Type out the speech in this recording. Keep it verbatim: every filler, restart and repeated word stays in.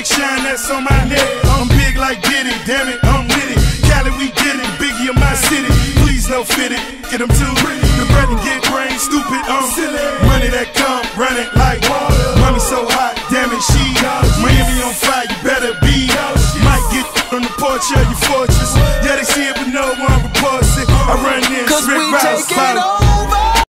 shine that's on my neck. I'm big like Diddy, damn it, I'm with it. Cali, we get it, Biggie in my city. Please no fit it, get them too. The bread and get brain stupid, um money that come, run it like water. Mommy so hot, damn it, she Miami on fire, you better be. Might get on the porch of your fortress. Yeah, they see it, but no one reports it. I run in, Cause Rick we Rouse, take it all.